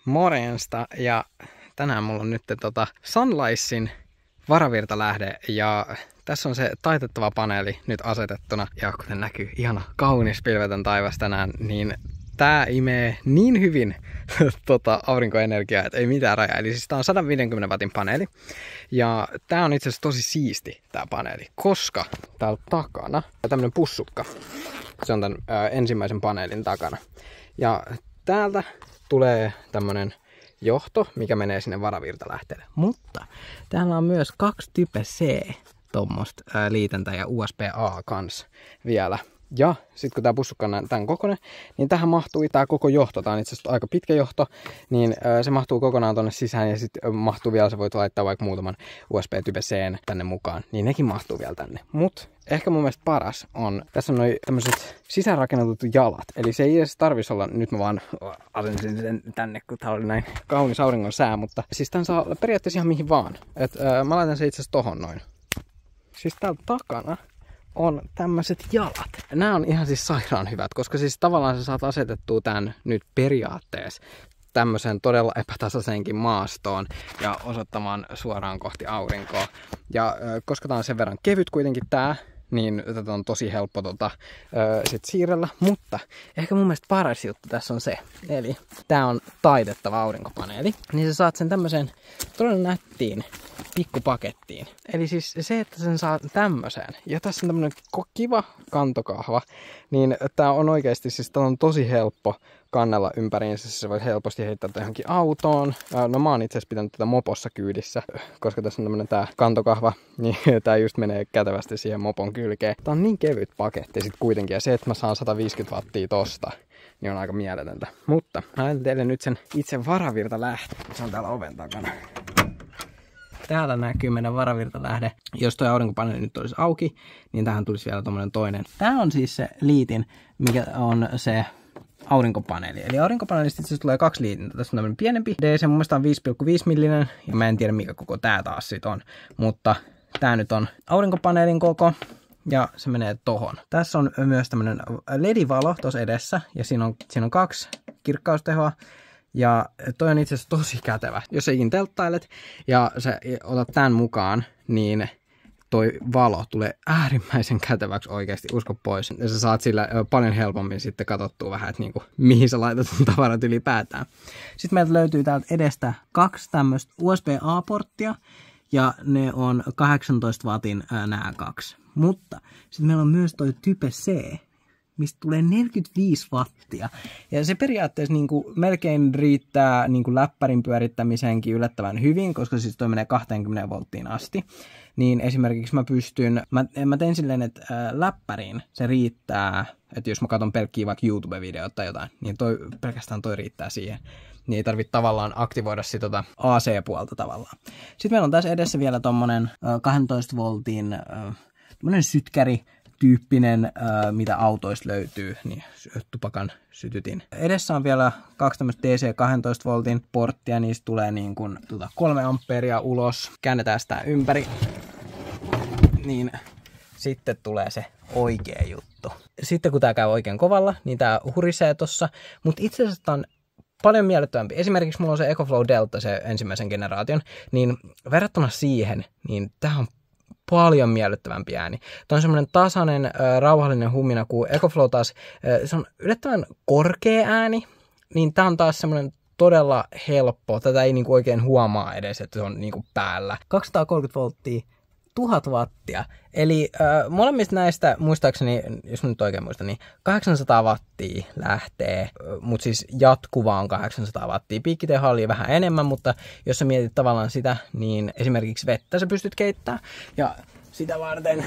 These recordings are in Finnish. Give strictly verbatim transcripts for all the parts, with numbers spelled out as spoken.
Morjesta, ja tänään mulla on nyt tota Sunlicein varavirtalähde ja tässä on se taitettava paneeli nyt asetettuna ja kuten näkyy ihana kaunis pilvetön taivas tänään, niin tää imee niin hyvin tota aurinkoenergiaa, että ei mitään rajaa. Eli siis tää on sata viisikymmentä watin paneeli ja tää on itse asiassa tosi siisti tää paneeli, koska täällä takana on tämmönen pussukka. Se on tän ö, ensimmäisen paneelin takana ja täältä tulee tämmönen johto, mikä menee sinne varavirtalähteelle. Mutta täällä on myös kaksi Type C tuommoista liitäntä ja U S B-A kans vielä. Ja sitten kun tää pussukka on tämän kokoinen, niin tähän mahtuu tää koko johto. Tää on itse asiassa aika pitkä johto, niin se mahtuu kokonaan tonne sisään ja sitten mahtuu vielä, sä voit laittaa vaikka muutaman U S B Type C:n tänne mukaan, niin nekin mahtuu vielä tänne. Mut ehkä mun mielestä paras on, tässä on noi tämmöiset sisäänrakennetut jalat. Eli se ei edes tarvis olla, nyt mä vaan asensin sen tänne, kun tää oli näin kaunis auringon sää, mutta siis tän saa periaatteessa ihan mihin vaan. Et ää, mä laitan se itse asiassa tohon noin. Siis täällä takana on tämmöiset jalat. Nämä on ihan siis sairaan hyvät, koska siis tavallaan sä saat asetettua tän nyt periaatteessa tämmöisen todella epätasaisenkin maastoon ja osoittamaan suoraan kohti aurinkoa. Ja koska tää on sen verran kevyt kuitenkin tää, niin tätä on tosi helppo tota, sit siirrellä. Mutta ehkä mun mielestä paras juttu tässä on se, eli tää on taitettava aurinkopaneeli, niin sä saat sen tämmöiseen todella nättiin pikkupakettiin. Eli siis se, että sen saa tämmöiseen. Ja tässä on tämmönen kiva kantokahva, niin tää on oikeesti, siis tää on tosi helppo kannella ympäriinsä. Se voi helposti heittää johonkin autoon. No mä oon itse asiassa pitänyt tätä mopossa kyydissä, koska tässä on tämmönen tää kantokahva, niin tää just menee kätevästi siihen mopon kylkeen. Tää on niin kevyt paketti sit kuitenkin, ja se, että mä saan sata viisikymmentä wattia tosta, niin on aika mieletöntä. Mutta mä laitan teille nyt sen itse varavirtalähde. Se on täällä oven takana. Täältä näkyy meidän varavirtalähde. Jos toi aurinkopaneeli nyt olisi auki, niin tähän tulisi vielä tommonen toinen. Tää on siis se liitin, mikä on se aurinkopaneeli. Eli aurinkopaneelista itse asiassa tulee kaksi liitintä. Tässä on tämmönen pienempi D C, mun mielestä on viisi pilkku viisi millinen, ja mä en tiedä mikä koko tää taas sit on. Mutta tää nyt on aurinkopaneelin koko, ja se menee tohon. Tässä on myös tämmönen L E D-valo tuossa edessä, ja siinä on, siinä on kaksi kirkkaustehoa. Ja toi on itse asiassa tosi kätevä. Jos sä ikin telttailet ja sä otat tän mukaan, niin toi valo tulee äärimmäisen käteväksi oikeasti, usko pois. Ja sä saat sillä paljon helpommin sitten katsottua vähän, että niinku, mihin sä laitat sun tavarat ylipäätään. Sitten meiltä löytyy täältä edestä kaksi tämmöistä U S B-A-porttia, ja ne on kahdeksantoista watin ää, nää kaksi. Mutta sitten meillä on myös toi Type C, mistä tulee neljäkymmentäviisi wattia. Ja se periaatteessa niin kuin melkein riittää niin kuin läppärin pyörittämiseenkin yllättävän hyvin, koska siis toi menee kaksikymmentä volttiin asti. Niin esimerkiksi mä pystyn, mä, mä tein silleen, että ää, läppäriin se riittää, että jos mä katson pelkkiä vaikka YouTube-videoita tai jotain, niin toi, pelkästään toi riittää siihen. Niin ei tarvitse tavallaan aktivoida sitä tota A C-puolta tavallaan. Sitten meillä on tässä edessä vielä tommonen ää, kahdentoista voltin ää, tommonen sytkäri, tyyppinen, ää, mitä autoista löytyy, niin tupakan sytytin. Edessä on vielä kaksi tämmöistä D C kahdentoista voltin porttia, niistä tulee niin kuin tuota, kolme ampeeria ulos. Käännetään sitä ympäri, niin sitten tulee se oikea juttu. Sitten kun tää käy oikein kovalla, niin tää hurisee tossa, mutta itse asiassa tää on paljon miellyttävämpi. Esimerkiksi mulla on se EcoFlow Delta, se ensimmäisen generaation, niin verrattuna siihen, niin tää on paljon miellyttävämpi ääni. Tämä on semmoinen tasainen, äh, rauhallinen humina, kun EcoFlow taas, äh, se on yllättävän korkea ääni, niin tämä on taas semmoinen todella helppo. Tätä ei niinku oikein huomaa edes, että se on niinku päällä. kaksisataakolmekymmentä volttia, tuhat wattia. Eli äh, molemmista näistä, muistaakseni, jos nyt oikein muistan, niin kahdeksansataa wattia lähtee, mutta siis jatkuva on kahdeksansataa wattia. Piikkitehoa vähän enemmän, mutta jos sä mietit tavallaan sitä, niin esimerkiksi vettä sä pystyt keittämään. Ja sitä varten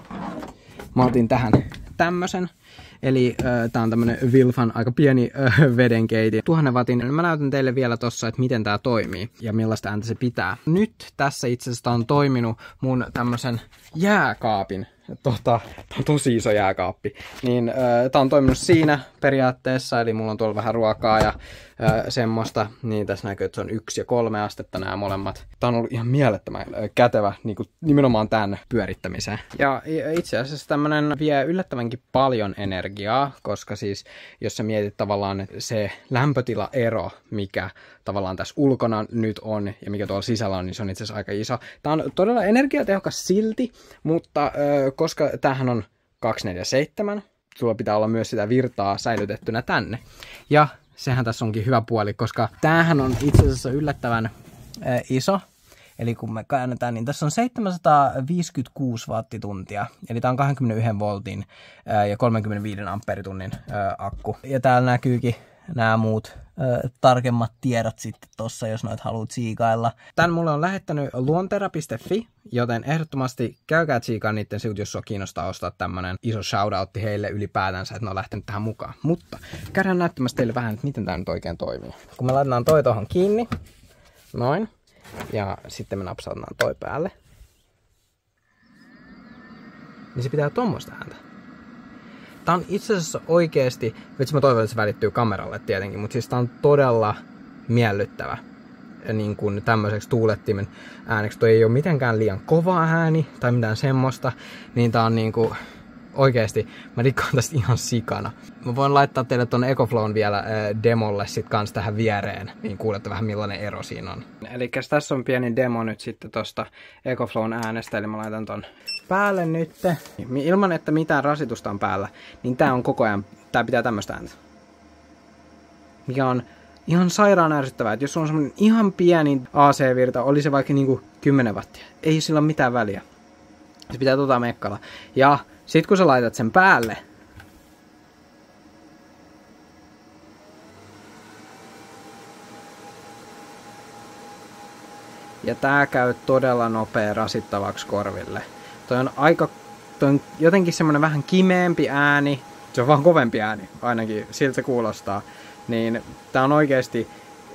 mä otin tähän tämmösen. Eli äh, tää on tämmönen Wilfan aika pieni äh, vedenkeiti. Tuhannen watin. Mä näytän teille vielä tossa, että miten tää toimii ja millaista ääntä se pitää. Nyt tässä itse asiassa on toiminut mun tämmösen jääkaapin tota, tää on tosi iso jääkaappi. Niin ö, tää on toiminut siinä periaatteessa, eli mulla on tuolla vähän ruokaa ja ö, semmoista. Niin tässä näkyy, että se on yksi ja kolme astetta nämä molemmat. Tää on ollut ihan mielettömän ö, kätevä niin kuin nimenomaan tän pyörittämiseen. Ja itse asiassa tämmönen vie yllättävänkin paljon energiaa, koska siis jos sä mietit tavallaan se lämpötilaero, mikä tavallaan tässä ulkona nyt on ja mikä tuolla sisällä on, niin se on itse asiassa aika iso. Tää on todella energiatehokas silti, mutta ö, koska tämähän on kaksisataaneljäkymmentäseitsemän, sulla pitää olla myös sitä virtaa säilytettynä tänne. Ja sehän tässä onkin hyvä puoli, koska tämähän on itse asiassa yllättävän ö, iso. Eli kun me käännetään, niin tässä on seitsemänsataaviisikymmentäkuusi wattituntia. Eli tämä on kaksikymmentäyksi voltin ö, ja kolmekymmentäviisi ampeeritunnin ö, akku. Ja täällä näkyykin nämä muut ö, tarkemmat tiedot sitten tossa, jos noit haluat tsiikailla. Tän mulle on lähettänyt luontera piste fi, joten ehdottomasti käykää tsiikaa niiden sivut, jos sua kiinnostaa ostaa tämmönen iso shoutoutti heille ylipäätänsä, että ne on lähtenyt tähän mukaan. Mutta käydään näyttämässä teille vähän, että miten tää nyt oikein toimii. Kun me laitetaan toi tohon kiinni, noin, ja sitten me napsautetaan toi päälle, niin se pitää tommoista ääntä. Tää on itse asiassa oikeesti, vitsi mä toivon, että se välittyy kameralle tietenkin, mutta siis tää on todella miellyttävä niin kuin tämmöiseksi tuulettimen ääneksi. Toi ei ole mitenkään liian kova ääni tai mitään semmoista, niin tää on niinku oikeesti, mä dikkaan tästä ihan sikana. Mä voin laittaa teille ton EcoFlown vielä äh, demolle sit kans tähän viereen, niin kuulette vähän millainen ero siinä on. Elikkäs tässä on pieni demo nyt sitten tosta EcoFlown äänestä, eli mä laitan ton päälle nyt. Ilman että mitään rasitusta on päällä, niin tää on koko ajan, tää pitää tämmöstä ääntä. Mikä on ihan sairaan ärsyttävää, että jos on semmonen ihan pieni A C-virta, oli se vaikka niinku kymmenen wattia, ei sillä ole mitään väliä. Se pitää tota mekkala. Ja sit kun sä laitat sen päälle, ja tää käy todella nopea rasittavaksi korville. Toi on aika, toi on jotenkin semmonen vähän kimeempi ääni, se on vaan kovempi ääni, ainakin siltä se kuulostaa. Niin tää on oikeesti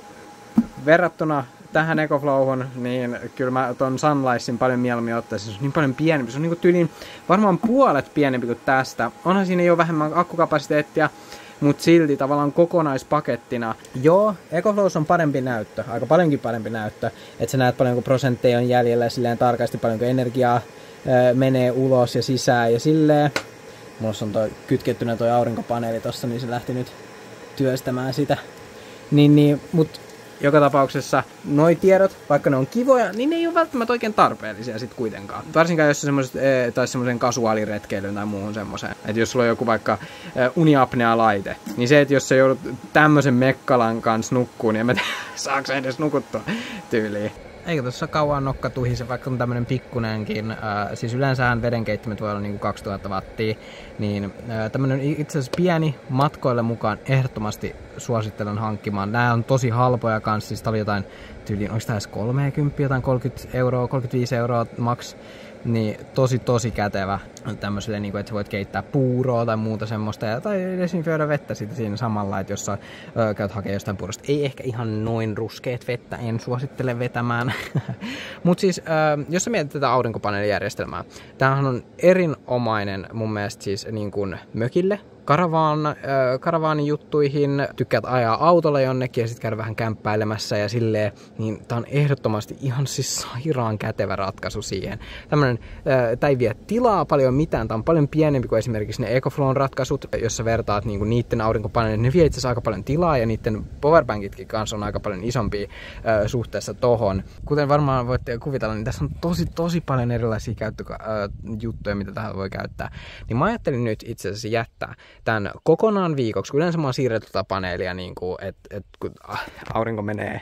verrattuna tähän EcoFlowhun, niin kyllä mä ton Sunlightin paljon mieluummin ottaisin. Se on niin paljon pienempi. Se on niinku tyyliin varmaan puolet pienempi kuin tästä. Onhan siinä jo vähemmän akkukapasiteettia, mutta silti tavallaan kokonaispakettina. Joo, EcoFlow on parempi näyttö, aika paljonkin parempi näyttö. Että sä näet paljonko prosentteja on jäljellä ja silleen tarkasti paljonko energiaa ö, menee ulos ja sisään ja silleen. Mulla on toi kytkettynä toi aurinkopaneeli tossa, niin se lähti nyt työstämään sitä. Niin, niin, mut joka tapauksessa noi tiedot, vaikka ne on kivoja, niin ne ei ole välttämättä oikein tarpeellisia sit kuitenkaan. Varsinkaan jos semmoiset, e, tai semmoisen kasuaaliretkeilyyn tai muuhun semmoiseen. Että jos sulla on joku vaikka e, uniapnea-laite, niin se, että jos sä joudut tämmöisen mekkalan kanssa nukkuun, niin en mä tiedä, saako edes nukuttua tyyliin. Eikä tuossa kauan nokka tuhise, vaikka on tämmönen pikkunenkin. Äh, siis yleensähän vedenkeittimet voi olla niinku kaksituhatta wattia. Niin äh, tämmönen itse asiassa pieni matkoille mukaan ehdottomasti suosittelen hankkimaan. Nää on tosi halpoja kanssa. Siis tää oli jotain tyyliin, onks tää edes kolmekymmentä, jotain kolmekymmentä euroa, kolmekymmentäviisi euroa max. Niin tosi tosi kätevä tämmöiselle, niin kuin, että sä voit keittää puuroa tai muuta semmoista, ja, tai desinfioida vettä siitä siinä samalla, että jos sä ö, käyt hakemaan jostain puurosta. Ei ehkä ihan noin ruskeet vettä, en suosittele vetämään. Mutta siis, ö, jos sä mietit tätä aurinkopaneelijärjestelmää, tämähän on erinomainen mun mielestä siis niin kuin mökille, karavaan, äh, karavaanijuttuihin, tykkäät ajaa autolla jonnekin ja sitten käydä vähän kämppäilemässä ja silleen, niin tää on ehdottomasti ihan siis sairaan kätevä ratkaisu siihen. Tämmönen, äh, tää ei vie tilaa paljon mitään, tää on paljon pienempi kuin esimerkiksi ne EcoFlown ratkaisut, jos sä vertaat niinku niitten aurinkopaneelin, ne vie itse asiassa aika paljon tilaa ja niitten powerbankitkin kanssa on aika paljon isompia äh, suhteessa tohon. Kuten varmaan voitte kuvitella, niin tässä on tosi tosi paljon erilaisia käyttöjuttuja, mitä tähän voi käyttää. Niin mä ajattelin nyt itse asiassa jättää tämän kokonaan viikoksi, kun yleensä mä oon siirretty tätä paneelia, niin että et, kun aurinko menee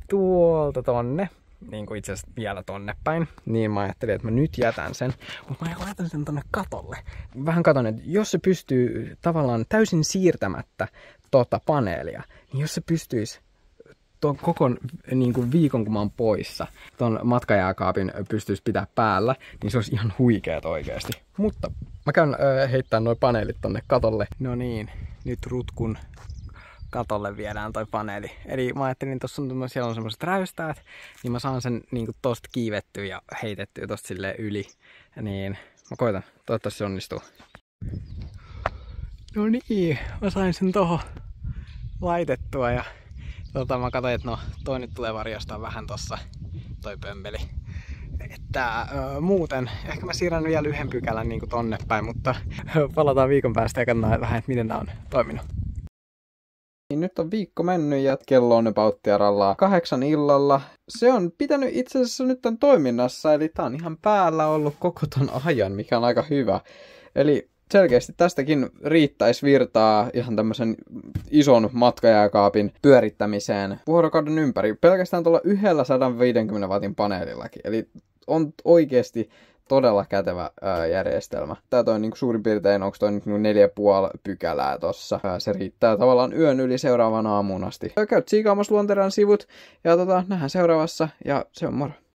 tuolta tonne, niin kuin itse asiassa vielä tonne päin, niin mä ajattelin, että mä nyt jätän sen, mutta mä laitan sen tonne katolle. Vähän katon, että jos se pystyy tavallaan täysin siirtämättä tota paneelia, niin jos se pystyisi tuon koko niin kuin viikon, kun mä oon poissa, ton matkajääkaapin pystyisi pitää päällä, niin se olisi ihan huikeet oikeasti. Mutta mä käyn öö, heittämään noi paneelit tonne katolle. No niin, nyt rutkun katolle viedään toi paneeli. Eli mä ajattelin, tossa on, siellä on semmoset räystäät, niin mä saan sen niin kuin tosta kiivettyä ja heitettyä tosta silleen yli. Niin Mä koitan. Toivottavasti se onnistuu. No niin, mä sain sen tohon laitettua ja tota, mä katsoin, että no toi nyt tulee varjostaa vähän tossa toi pömpeli. Että ö, muuten, ehkä mä siirrän vielä yhden pykälän niin kuin tonne päin, mutta palataan viikon päästä ja katsotaan vähän, että miten tää on toiminut. Niin nyt on viikko mennyt ja kello on pauttiaralla kahdeksan illalla. Se on pitänyt itse asiassa nyt tämän toiminnassa, eli tää on ihan päällä ollut koko ton ajan, mikä on aika hyvä. Eli selkeästi tästäkin riittäisi virtaa ihan tämmöisen ison matkajääkaapin pyörittämiseen vuorokauden ympäri. Pelkästään tuolla yhdellä sata viisikymmentä watin paneelillakin. Eli on oikeasti todella kätevä ää, järjestelmä. Tää toi niinku suurin piirtein, onko toi niinku neljä puoli pykälää tossa. Ää, se riittää tavallaan yön yli seuraavan aamuun asti. Käyt tsiikaamassa Luonteran sivut ja tota, nähdään seuraavassa ja se on moro.